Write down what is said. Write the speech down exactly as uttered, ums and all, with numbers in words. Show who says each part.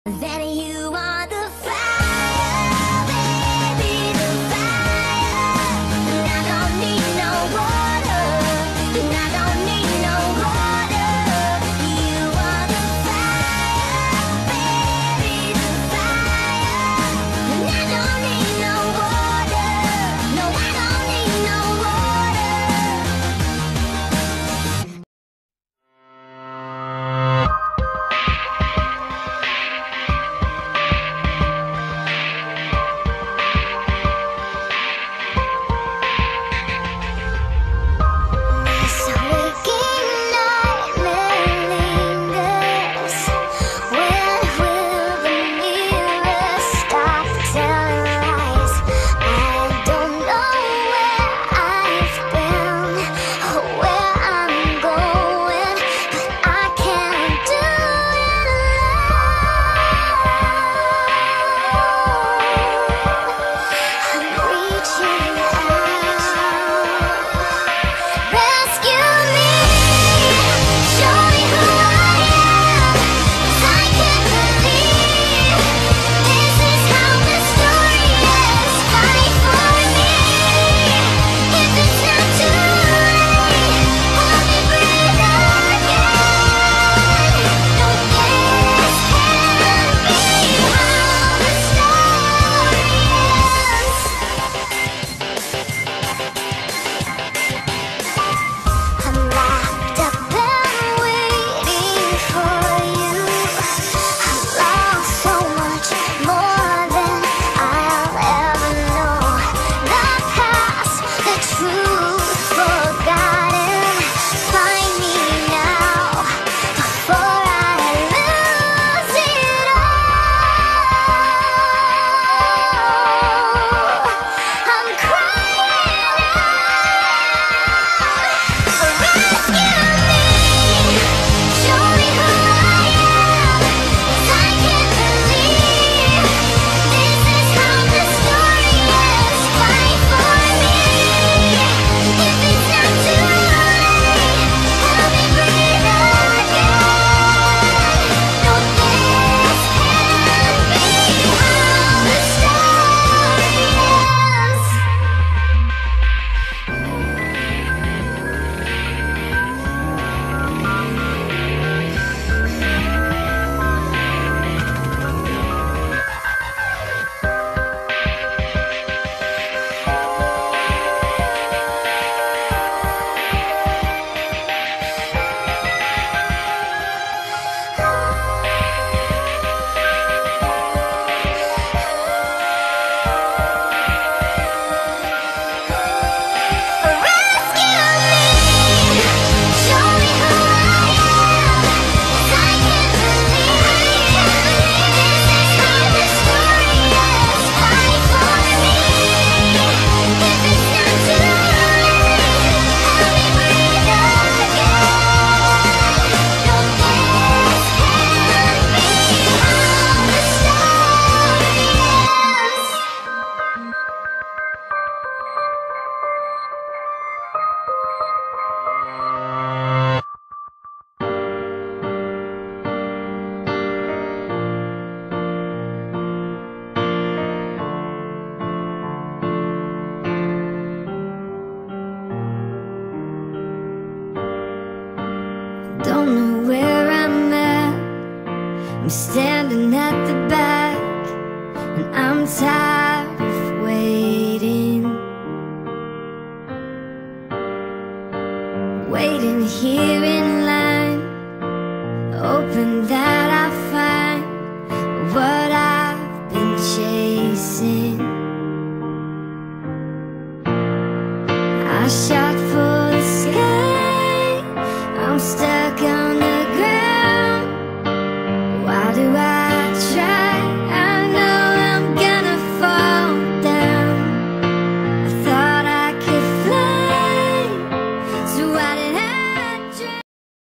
Speaker 1: That you are the fire, baby, the fire. And I don't need no water, and I don't need no water. You are the fire, baby, the fire. And I don't need no water, no, I don't need no water.
Speaker 2: Don't know where I'm at. I'm standing at the back, and I'm tired of waiting. Waiting here in line, hoping that I find what I've been chasing. I shot for the sky, I'm stuck